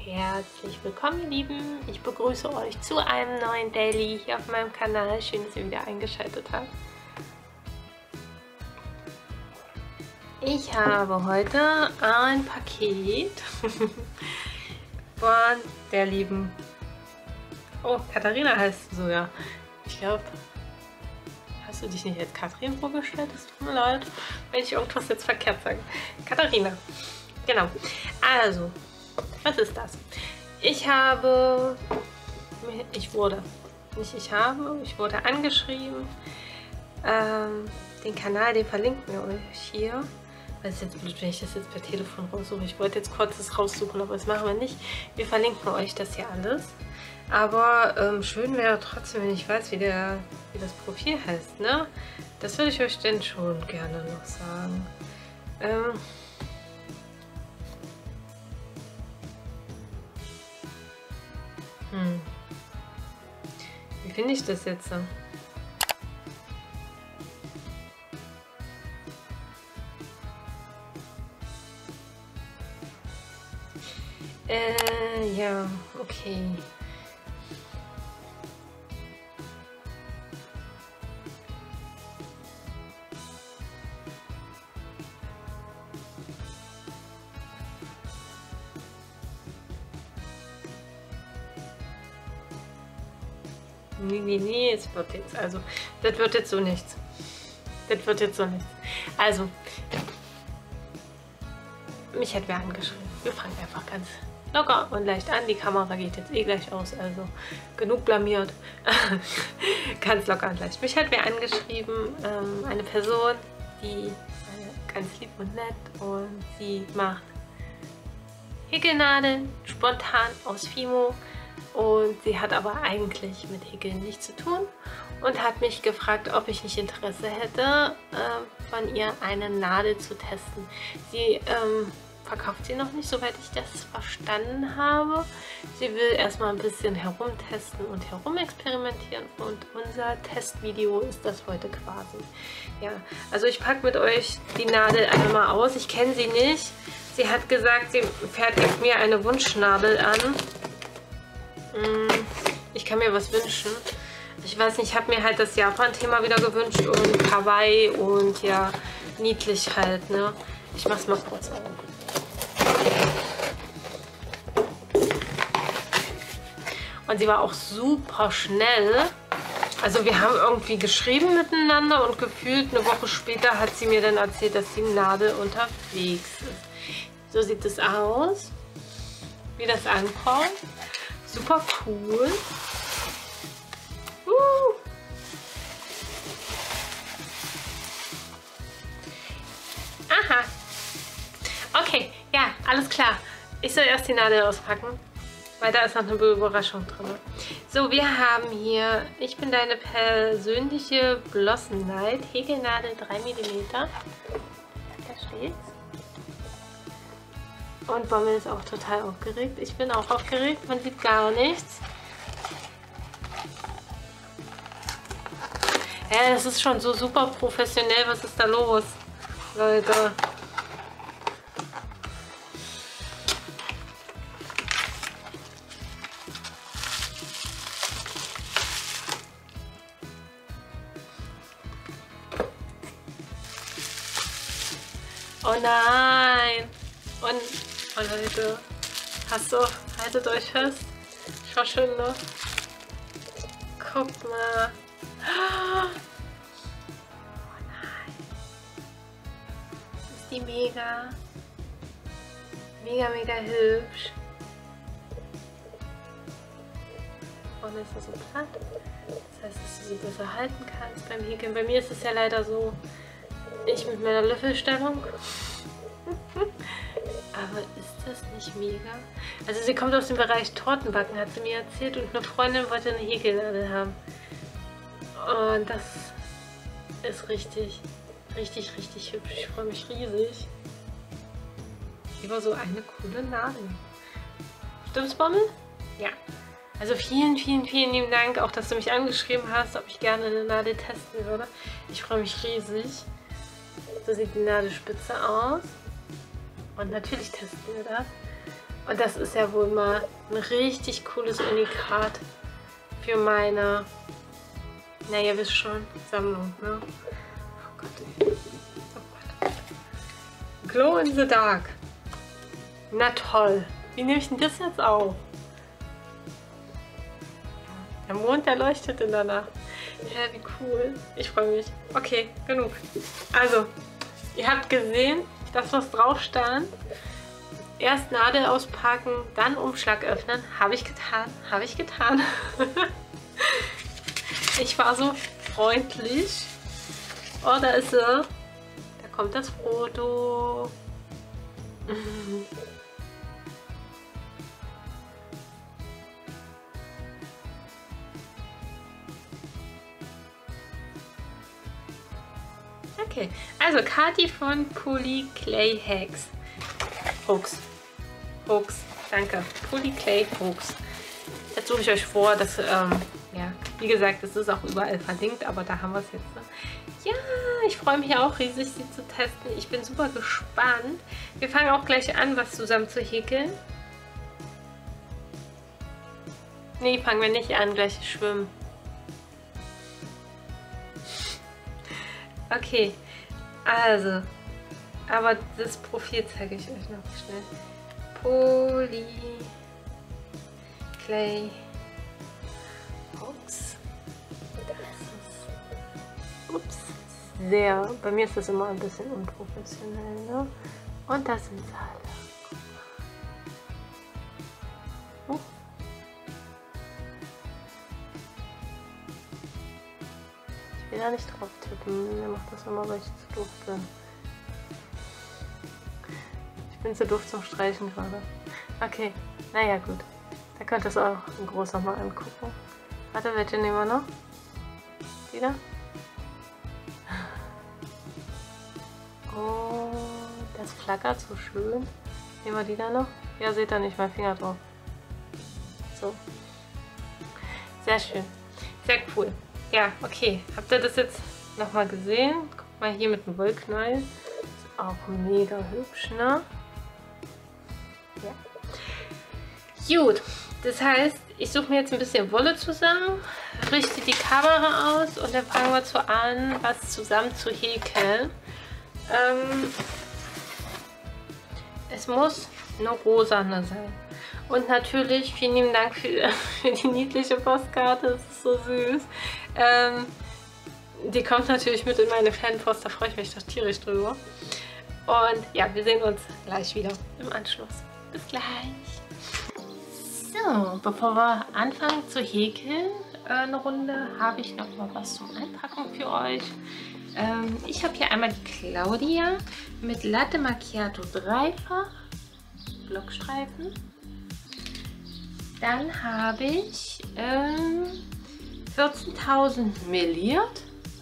Herzlich willkommen, ihr Lieben. Ich begrüße euch zu einem neuen Daily hier auf meinem Kanal. Schön, dass ihr wieder eingeschaltet habt. Ich habe heute ein Paket von der lieben... Oh, Katharina heißt du sogar. Ich glaube... Hast du dich nicht als Katrin vorgestellt? Es tut mir leid, wenn ich irgendwas jetzt verkehrt sage. Katharina. Genau. Also, was ist das? Ich wurde angeschrieben. Den Kanal, den verlinken wir euch hier. Das ist jetzt blöd, wenn ich das jetzt per Telefon raussuche. Ich wollte jetzt kurz das raussuchen, aber das machen wir nicht. Wir verlinken euch das hier alles. Aber schön wäre trotzdem, wenn ich weiß, wie das Profil heißt, ne? Das würde ich euch denn schon gerne noch sagen. Wie finde ich das jetzt? Ja, okay. Nee, es wird jetzt, also, das wird jetzt so nichts. Also, mich hat wer angeschrieben. Wir fangen einfach ganz locker und leicht an. Die Kamera geht jetzt eh gleich aus, also genug blamiert. Ganz locker und leicht. Mich hat wer angeschrieben, eine Person, die ganz lieb und nett, und sie macht Häkelnadeln spontan aus Fimo. Und sie hat aber eigentlich mit Häkeln nichts zu tun und hat mich gefragt, ob ich nicht Interesse hätte, von ihr eine Nadel zu testen. Sie verkauft sie noch nicht, soweit ich das verstanden habe. Sie will erstmal ein bisschen herumtesten und herumexperimentieren, und unser Testvideo ist das heute quasi. Ja, also ich packe mit euch die Nadel einmal aus. Ich kenne sie nicht. Sie hat gesagt, sie fertigt mir eine Wunschnadel an. Ich kann mir was wünschen. Ich weiß nicht, ich habe mir halt das Japan-Thema wieder gewünscht und Kawaii und ja, niedlich halt, ne? Ich mach's mal kurz auf. Und sie war auch super schnell. Also wir haben irgendwie geschrieben miteinander und gefühlt eine Woche später hat sie mir dann erzählt, dass die Nadel unterwegs ist. So sieht es aus, wie das ankommt. Super cool. Aha. Okay, ja, alles klar. Ich soll erst die Nadel auspacken, weil da ist noch eine Überraschung drin. So, wir haben hier, ich bin deine persönliche Blossom Light Häkelnadel 3 mm. Da steht's. Und Bommel ist auch total aufgeregt. Ich bin auch aufgeregt, man sieht gar nichts. Ja, das ist schon so super professionell. Was ist da los, Leute? Oh nein! Und, oh Leute, haltet euch fest. Schau schön, ne? Guckt mal. Oh nein. Ist die mega hübsch. Vorne ist er so platt. Das heißt, dass du sie besser halten kannst beim Häkeln. Bei mir ist es ja leider so, ich mit meiner Löffelstellung. Aber ist das nicht mega? Also sie kommt aus dem Bereich Tortenbacken, hat sie mir erzählt, und eine Freundin wollte eine Häkelnadel haben. Und das ist richtig hübsch. Ich freue mich riesig über so eine coole Nadel. Stimmt's, Bommel? Ja. Also vielen lieben Dank, auch dass du mich angeschrieben hast, ob ich gerne eine Nadel testen würde. Ich freue mich riesig. So sieht die Nadelspitze aus. Und natürlich testen wir das. Und das ist ja wohl mal ein richtig cooles Unikat für meine, na ihr wisst schon, Sammlung, ne? Oh Gott, ey. Oh Gott. Glow in the Dark. Na toll. Wie nehme ich denn das jetzt auf? Der Mond, der leuchtet in der Nacht. Ja, wie cool. Ich freue mich. Okay, genug. Also, ihr habt gesehen, das, was drauf stand. Erst Nadel auspacken, dann Umschlag öffnen. Habe ich getan. Habe ich getan. Ich war so freundlich. Oh, da ist sie. Da kommt das Foto. Okay, also Kathi von Poly Clay Hacks. Hoax, danke. Poly Clay Hoax. Jetzt suche ich euch vor, dass, ja, wie gesagt, das ist auch überall verlinkt, aber da haben wir es jetzt. Ne? Ja, ich freue mich auch riesig, sie zu testen. Ich bin super gespannt. Wir fangen auch gleich an, was zusammen zu häkeln. Nee, fangen wir nicht an, gleich schwimmen. Okay, also, aber das Profil zeige ich euch noch schnell. Poly Clay Hoax. Da ist es. Ups. Sehr. Bei mir ist das immer ein bisschen unprofessionell, ne? Und das sind Seile. Ich will da nicht drauf tippen. Mir macht das immer, weil ich zu doof bin. Ich bin zu doof zum Streichen gerade. Okay, naja gut. Da könnt ihr es auch in groß nochmal angucken. Warte, welche nehmen wir noch? Die da? Oh, das flackert so schön. Nehmen wir die da noch? Ja, seht ihr nicht, mein Finger drauf. So. Sehr schön. Sehr cool. Ja, okay. Habt ihr das jetzt nochmal gesehen? Guckt mal hier mit dem Wollknäuel. Ist auch mega hübsch, ne? Ja. Gut. Das heißt, ich suche mir jetzt ein bisschen Wolle zusammen, richte die Kamera aus und dann fangen wir zu an, was zusammen zu häkeln. Es muss eine rosane sein. Und natürlich, vielen lieben Dank für die niedliche Postkarte, das ist so süß. Die kommt natürlich mit in meine Fanpost, da freue ich mich doch tierisch drüber. Und ja, wir sehen uns gleich wieder im Anschluss. Bis gleich. So, bevor wir anfangen zu häkeln, eine Runde, habe ich noch mal was zum Einpacken für euch. Ich habe hier einmal die Claudia mit Latte Macchiato dreifach Blockstreifen. Dann habe ich 14.000 meliert.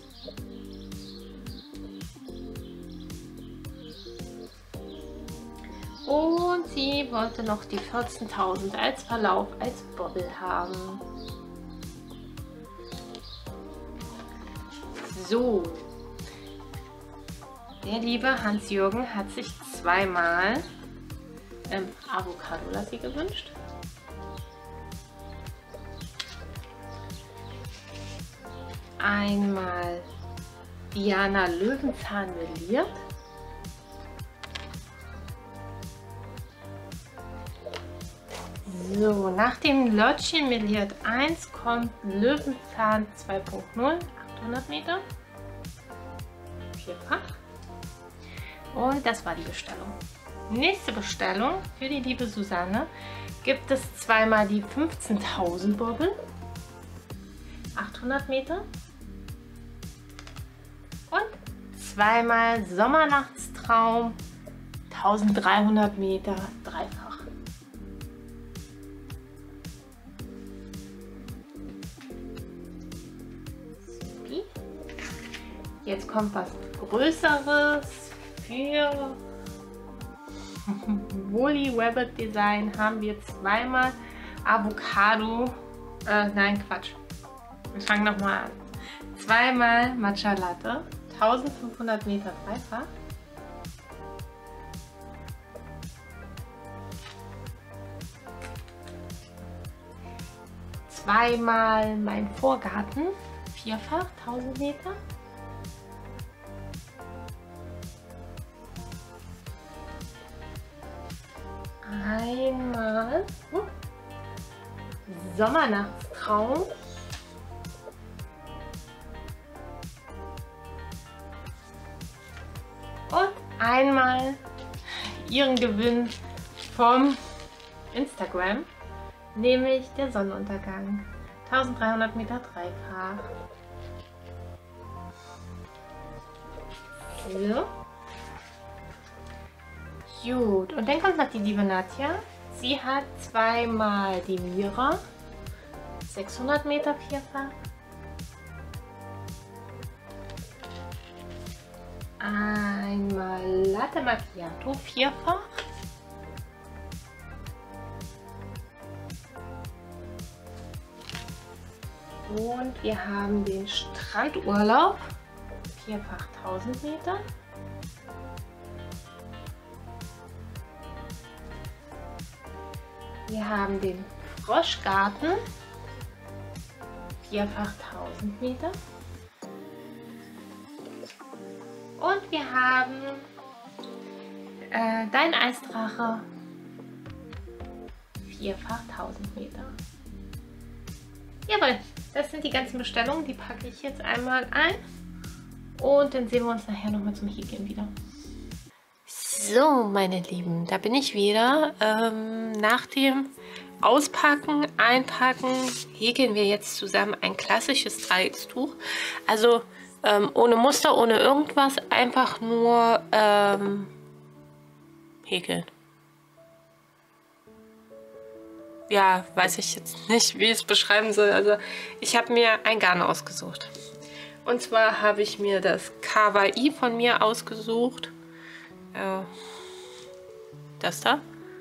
Und sie wollte noch die 14.000 als Verlauf, als Bobble haben. So. Der liebe Hans-Jürgen hat sich zweimal Avocado-Lassi gewünscht. Einmal Diana Löwenzahn meliert. So, nach dem Lötchen meliert 1 kommt Löwenzahn 2.0, 800 Meter, vierfach. Und das war die Bestellung. Nächste Bestellung für die liebe Susanne gibt es zweimal die 15.000 Bobbel, 800 Meter. Und zweimal Sommernachtstraum, 1300 Meter, dreifach. Jetzt kommt was Größeres für Woolly Rabbit Design. Haben wir zweimal Avocado, nein Quatsch, wir fangen nochmal an. Zweimal Matcha Latte, 1500 Meter dreifach. zweimal mein Vorgarten, vierfach, 1000 Meter. Einmal Sommernachtstraum. Und einmal ihren Gewinn vom Instagram, nämlich der Sonnenuntergang. 1300 Meter dreifach. So. Gut, und dann kommt noch die liebe Nadja. Sie hat zweimal die Mira, 600 Meter vierfach. Einmal Latte Macchiato vierfach. Und wir haben den Strandurlaub, vierfach 1000 Meter. Wir haben den Froschgarten, vierfach 1000 Meter. Und wir haben dein Eisdrache, vierfach 1000 Meter. Jawohl, das sind die ganzen Bestellungen, die packe ich jetzt einmal ein. Und dann sehen wir uns nachher nochmal zum Häkeln wieder. So, meine Lieben, da bin ich wieder. Nach dem Auspacken, Einpacken häkeln wir jetzt zusammen ein klassisches Dreieckstuch. Also ohne Muster, ohne irgendwas, einfach nur häkeln. Ja, weiß ich jetzt nicht, wie ich es beschreiben soll. Also ich habe mir ein Garn ausgesucht. Und zwar habe ich mir das Kawaii von mir ausgesucht. Das da.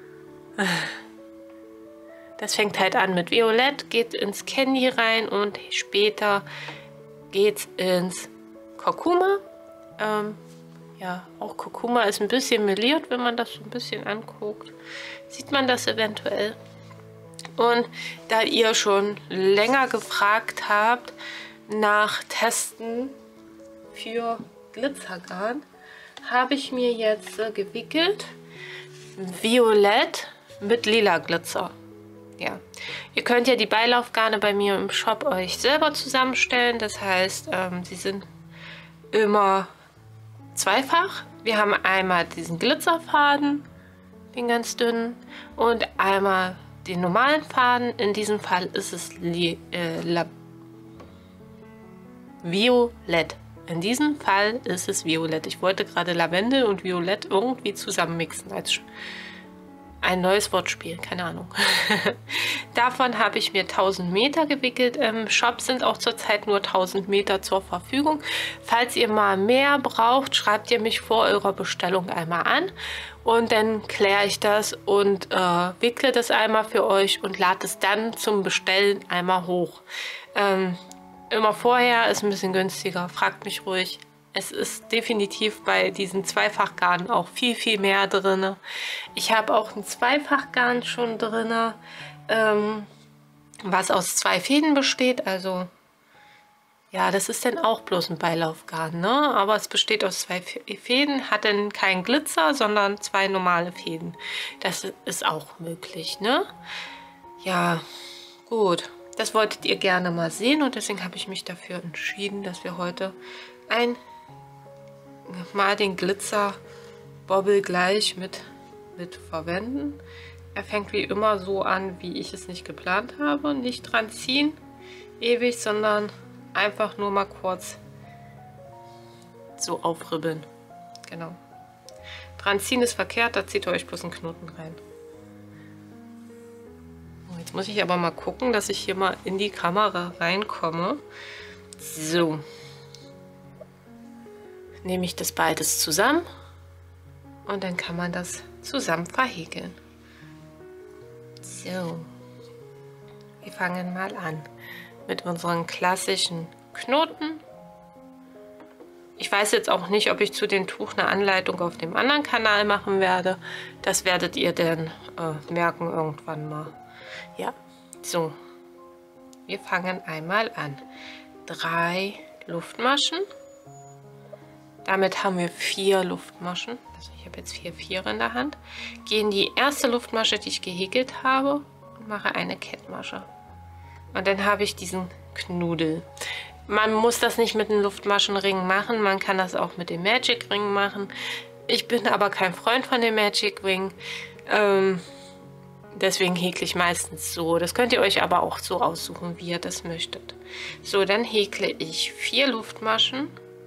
Das fängt halt an mit Violett, geht ins Candy rein und später geht's ins Kurkuma. Ja, auch Kurkuma ist ein bisschen meliert, wenn man das so ein bisschen anguckt. Sieht man das eventuell. Und da ihr schon länger gefragt habt nach Testen für Glitzergarn, habe ich mir jetzt gewickelt Violett mit lila Glitzer. Ja, ihr könnt ja die Beilaufgarne bei mir im Shop euch selber zusammenstellen. Das heißt, sie sind immer zweifach. Wir haben einmal diesen Glitzerfaden, den ganz dünnen, und einmal den normalen Faden. In diesem Fall ist es Violett. In diesem Fall ist es Violett. Ich wollte gerade Lavendel und Violett irgendwie zusammenmixen als ein neues Wortspiel, keine Ahnung. Davon habe ich mir 1000 Meter gewickelt. Im Shop sind auch zurzeit nur 1000 Meter zur Verfügung. Falls ihr mal mehr braucht, schreibt ihr mich vor eurer Bestellung einmal an. Und dann kläre ich das und wickle das einmal für euch und lade es dann zum Bestellen einmal hoch. Immer vorher ist ein bisschen günstiger. Fragt mich ruhig. Es ist definitiv bei diesen Zweifachgarnen auch viel, viel mehr drin. Ich habe auch ein Zweifachgarn schon drin, was aus 2 Fäden besteht. Also ja, das ist dann auch bloß ein Beilaufgarn, ne? Aber es besteht aus 2 Fäden, hat dann keinen Glitzer, sondern 2 normale Fäden. Das ist auch möglich, ne? Ja, gut. Das wolltet ihr gerne mal sehen und deswegen habe ich mich dafür entschieden, dass wir heute mal den Glitzer-Bobble gleich mit verwenden. Er fängt wie immer so an, wie ich es nicht geplant habe. Nicht dran ziehen, ewig, sondern einfach nur mal kurz so aufribbeln. Genau. Dran ziehen ist verkehrt, da zieht ihr euch bloß einen Knoten rein. Jetzt muss ich aber mal gucken, dass ich hier mal in die Kamera reinkomme. So. Nehme ich das beides zusammen und dann kann man das zusammen verhäkeln. So. Wir fangen mal an mit unseren klassischen Knoten. Ich weiß jetzt auch nicht, ob ich zu dem Tuch eine Anleitung auf dem anderen Kanal machen werde. Das werdet ihr dann merken irgendwann mal. Ja, so. Wir fangen einmal an. 3 Luftmaschen. Damit haben wir 4 Luftmaschen. Also ich habe jetzt 4 Vierer in der Hand. Gehe in die erste Luftmasche, die ich gehäkelt habe, und mache eine Kettmasche. Und dann habe ich diesen Knudel. Man muss das nicht mit dem Luftmaschenring machen. Man kann das auch mit dem Magic Ring machen. Ich bin aber kein Freund von dem Magic Ring. Deswegen häkle ich meistens so. Das könnt ihr euch aber auch so aussuchen, wie ihr das möchtet. So, dann häkle ich 4 Luftmaschen.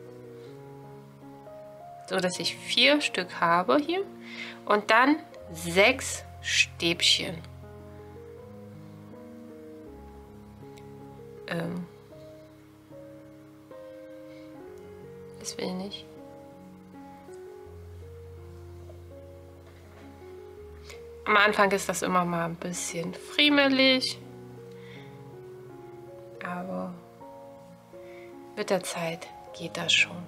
So dass ich 4 Stück habe hier. Und dann 6 Stäbchen. Das will nicht. Am Anfang ist das immer mal ein bisschen friemelig. Aber mit der Zeit geht das schon.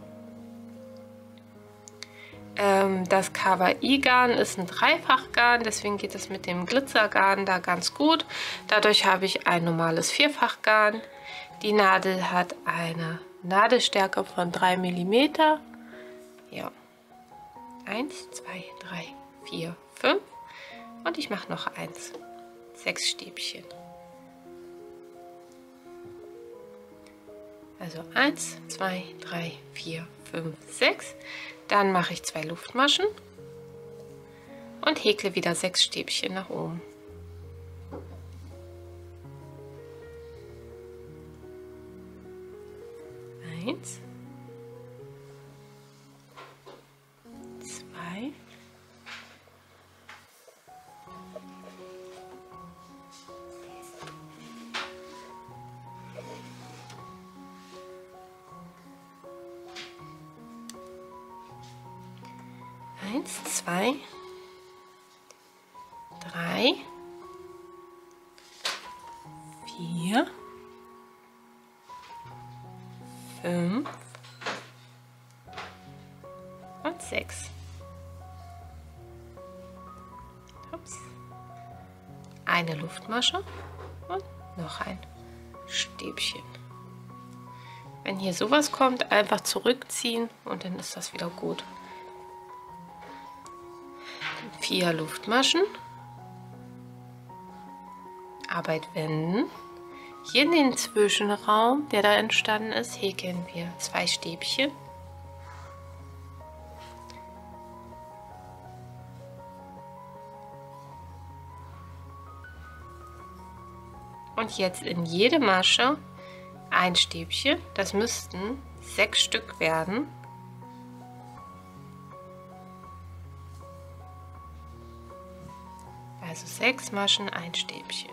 Das Kawaii-Garn ist ein Dreifachgarn, deswegen geht es mit dem Glitzergarn da ganz gut. Dadurch habe ich ein normales Vierfachgarn. Die Nadel hat eine Nadelstärke von 3 mm. Ja. 1, 2, 3, 4, 5. Und ich mache noch 1. 6 Stäbchen. Also 1, 2, 3, 4, 5, 6. Dann mache ich 2 Luftmaschen und häkle wieder 6 Stäbchen nach oben. Eins, 2, 1, 2, 3, 4, 5 und 6. Ups. Eine Luftmasche und noch ein Stäbchen. Wenn hier sowas kommt, einfach zurückziehen und dann ist das wieder gut. 4 Luftmaschen, Arbeit wenden. Hier in den Zwischenraum, der da entstanden ist, häkeln wir 2 Stäbchen. Und jetzt in jede Masche ein Stäbchen. Das müssten 6 Stück werden. Also 6 Maschen, ein Stäbchen.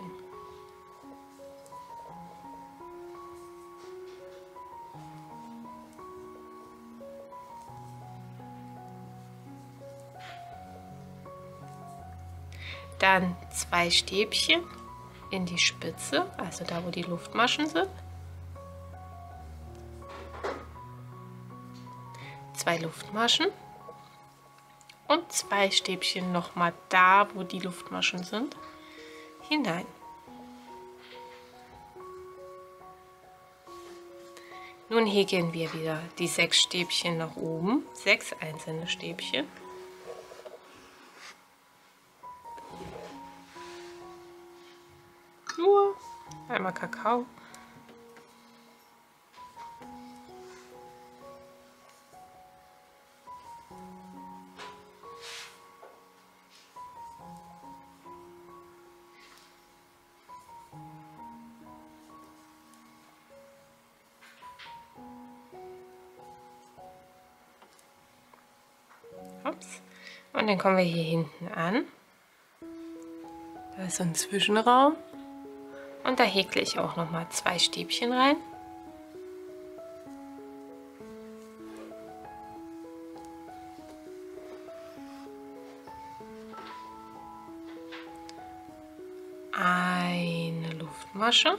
Dann 2 Stäbchen in die Spitze, also da, wo die Luftmaschen sind. 2 Luftmaschen. Und 2 Stäbchen nochmal da, wo die Luftmaschen sind, hinein. Nun häkeln wir wieder die 6 Stäbchen nach oben, 6 einzelne Stäbchen. Nur einmal Kakao. Ups. Und dann kommen wir hier hinten an. Da ist so ein Zwischenraum. Und da häkle ich auch noch mal 2 Stäbchen rein. Eine Luftmasche.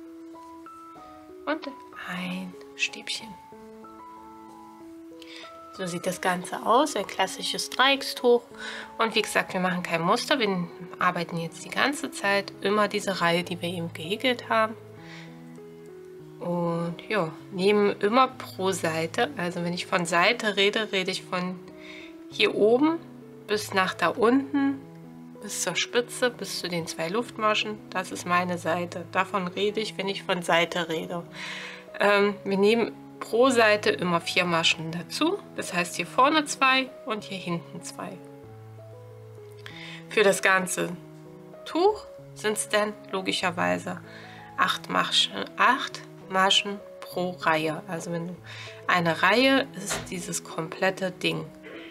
Und ein Stäbchen. So sieht das Ganze aus, ein klassisches Dreieckstuch. Und wie gesagt, wir machen kein Muster, wir arbeiten jetzt die ganze Zeit immer diese Reihe, die wir eben gehäkelt haben. Und ja, nehmen immer pro Seite, also wenn ich von Seite rede, rede ich von hier oben bis nach da unten, bis zur Spitze, bis zu den 2 Luftmaschen. Das ist meine Seite. Davon rede ich, wenn ich von Seite rede. Wir nehmen pro Seite immer 4 Maschen dazu. Das heißt hier vorne 2 und hier hinten 2. Für das ganze Tuch sind es dann logischerweise 8 Maschen pro Reihe. Also wenn du eine Reihe ist dieses komplette Ding.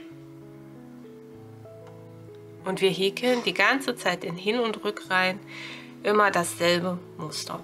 Und wir häkeln die ganze Zeit in Hin- und Rückreihen immer dasselbe Muster.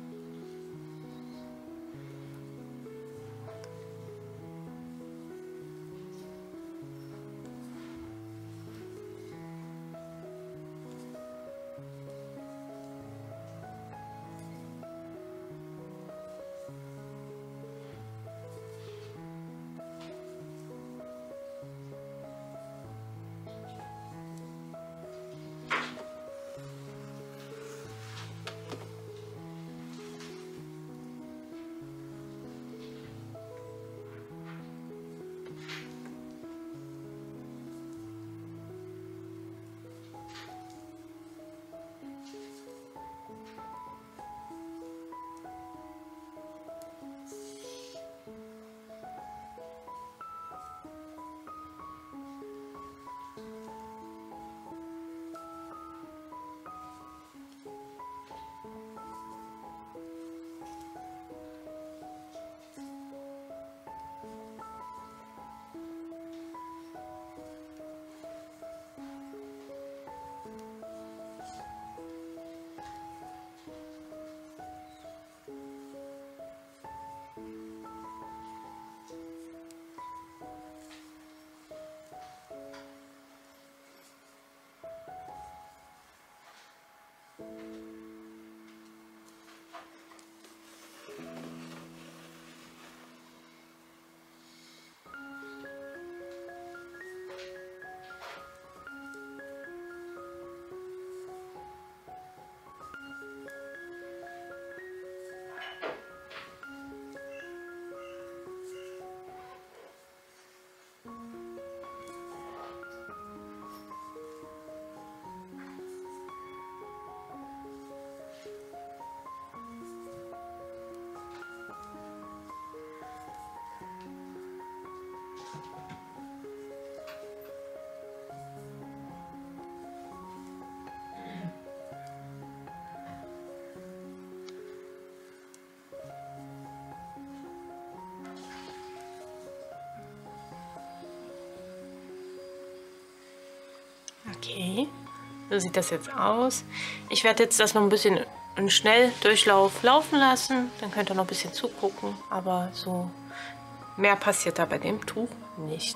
Okay, so sieht das jetzt aus. Ich werde jetzt das noch ein bisschen in Schnelldurchlauf laufen lassen. Dann könnt ihr noch ein bisschen zugucken. Aber so mehr passiert da bei dem Tuch nicht.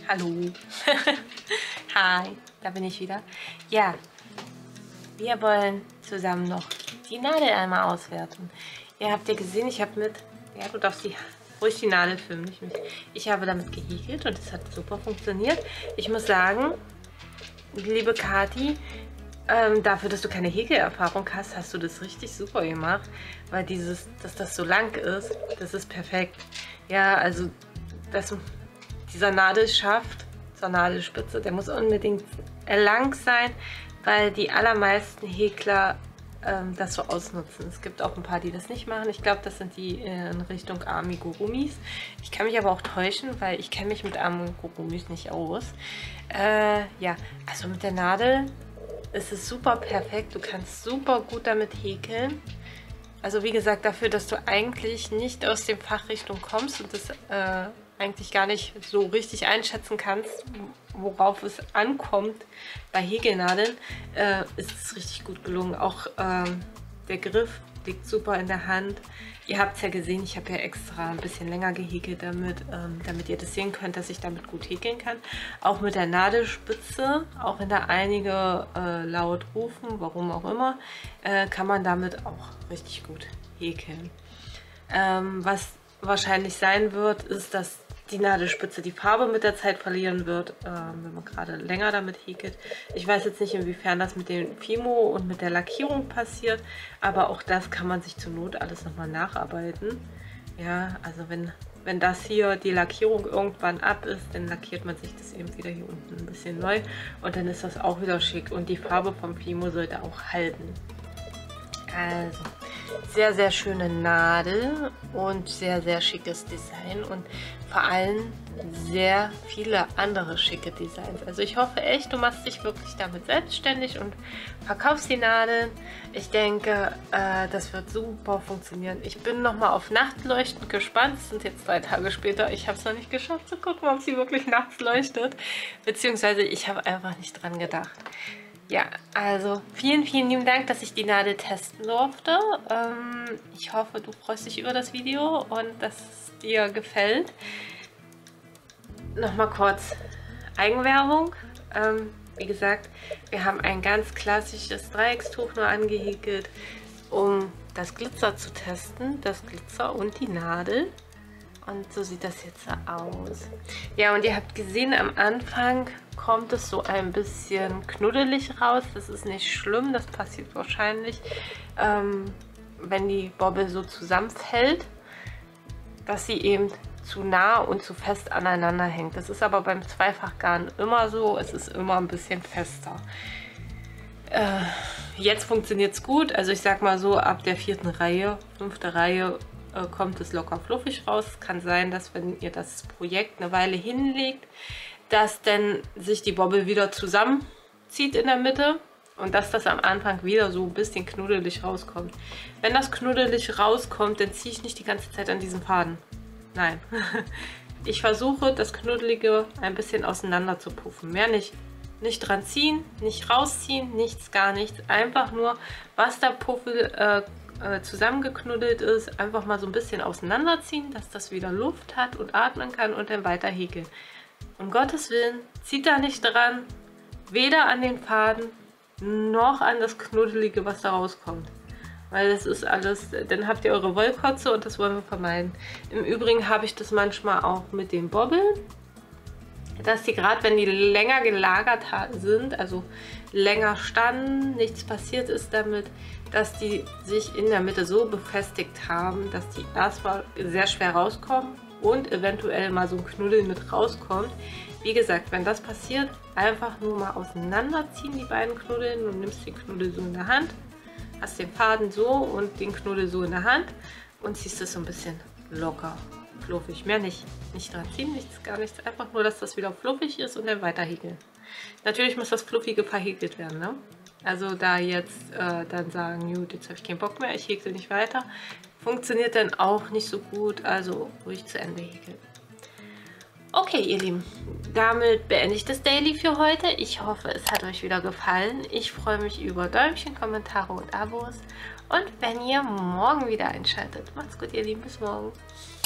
Hallo. Hi, da bin ich wieder. Ja, wir wollen zusammen noch die Nadel einmal auswerten. Ihr habt ja gesehen, ich habe mit... Ja, du darfst ruhig die Nadel filmen, nicht mich. Ich habe damit gehäkelt und es hat super funktioniert. Ich muss sagen, liebe Kathi, dafür, dass du keine Häkelerfahrung hast, hast du das richtig super gemacht. Weil dass das so lang ist, das ist perfekt. Ja, also, dieser Nadelschaft zur Nadelspitze, der muss unbedingt lang sein, weil die allermeisten Häkler das so ausnutzen. Es gibt auch ein paar, die das nicht machen. Ich glaube, das sind die in Richtung Amigurumis. Ich kann mich aber auch täuschen, weil ich kenne mich mit Amigurumis nicht aus. Ja, also mit der Nadel ist es super perfekt. Du kannst super gut damit häkeln. Also wie gesagt, dafür, dass du eigentlich nicht aus dem Fachrichtung kommst und das eigentlich gar nicht so richtig einschätzen kannst, worauf es ankommt bei Häkelnadeln, ist es richtig gut gelungen. Auch der Griff liegt super in der Hand. Ihr habt es ja gesehen, ich habe ja extra ein bisschen länger gehäkelt damit ihr das sehen könnt, dass ich damit gut häkeln kann. Auch mit der Nadelspitze, auch wenn da einige laut rufen, warum auch immer, kann man damit auch richtig gut häkeln. Was wahrscheinlich sein wird, ist, dass die Nadelspitze die Farbe mit der Zeit verlieren wird, wenn man gerade länger damit häkelt. Ich weiß jetzt nicht, inwiefern das mit dem Fimo und mit der Lackierung passiert, aber auch das kann man sich zur Not alles nochmal nacharbeiten. Ja, also wenn das hier die Lackierung irgendwann ab ist, dann lackiert man sich das eben wieder hier unten ein bisschen neu und dann ist das auch wieder schick und die Farbe vom Fimo sollte auch halten. Also, sehr, sehr schöne Nadel und sehr, sehr schickes Design und vor allem sehr viele andere schicke Designs. Also ich hoffe echt, du machst dich wirklich damit selbstständig und verkaufst die Nadeln. Ich denke, das wird super funktionieren. Ich bin nochmal auf Nachtleuchten gespannt. Es sind jetzt 3 Tage später. Ich habe es noch nicht geschafft zu gucken, ob sie wirklich nachts leuchtet. Beziehungsweise ich habe einfach nicht dran gedacht. Ja, also vielen, vielen lieben Dank, dass ich die Nadel testen durfte. Ich hoffe, du freust dich über das Video und dass es dir gefällt. Nochmal kurz Eigenwerbung. Wie gesagt, wir haben ein ganz klassisches Dreieckstuch nur angehäkelt, um das Glitzer zu testen. Das Glitzer und die Nadel. Und so sieht das jetzt aus. Ja, und ihr habt gesehen, am Anfang kommt es so ein bisschen knuddelig raus. Das ist nicht schlimm, das passiert wahrscheinlich, wenn die Bobbel so zusammenfällt, dass sie eben zu nah und zu fest aneinander hängt. Das ist aber beim Zweifachgarn immer so, es ist immer ein bisschen fester. Jetzt funktioniert es gut, also ich sag mal so, ab der 4. Reihe, 5. Reihe, kommt es locker fluffig raus. Es kann sein, dass wenn ihr das Projekt eine Weile hinlegt, dass dann sich die Bobbel wieder zusammenzieht in der Mitte und dass das am Anfang wieder so ein bisschen knuddelig rauskommt. Wenn das knuddelig rauskommt, dann ziehe ich nicht die ganze Zeit an diesem Faden. Nein. Ich versuche, das Knuddelige ein bisschen auseinander zu puffen. Mehr nicht. Nicht dran ziehen, nicht rausziehen, nichts, gar nichts. Einfach nur, was der Puffel zusammengeknuddelt ist, einfach mal so ein bisschen auseinanderziehen, dass das wieder Luft hat und atmen kann und dann weiter häkeln. Um Gottes Willen, zieht da nicht dran, weder an den Faden noch an das Knuddelige, was da rauskommt. Weil das ist alles, dann habt ihr eure Wollkotze und das wollen wir vermeiden. Im Übrigen habe ich das manchmal auch mit den Bobbeln, dass die gerade, wenn die länger gelagert sind, also länger standen, nichts passiert ist damit, dass die sich in der Mitte so befestigt haben, dass die erstmal sehr schwer rauskommen und eventuell mal so ein Knuddel mit rauskommt. Wie gesagt, wenn das passiert, einfach nur mal auseinanderziehen, die beiden Knuddeln, und nimmst den Knuddel so in der Hand, hast den Faden so und den Knuddel so in der Hand und ziehst es so ein bisschen locker, fluffig. Mehr nicht. Nicht dran ziehen, nichts, gar nichts. Einfach nur, dass das wieder fluffig ist und dann weiter häkeln. Natürlich muss das Fluffige verhäkelt werden, ne? Also da jetzt dann sagen, gut, jetzt habe ich keinen Bock mehr, ich häkle nicht weiter, funktioniert dann auch nicht so gut, also ruhig zu Ende häkeln. Okay, ihr Lieben, damit beende ich das Daily für heute. Ich hoffe, es hat euch wieder gefallen. Ich freue mich über Däumchen, Kommentare und Abos. Und wenn ihr morgen wieder einschaltet. Macht's gut, ihr Lieben, bis morgen.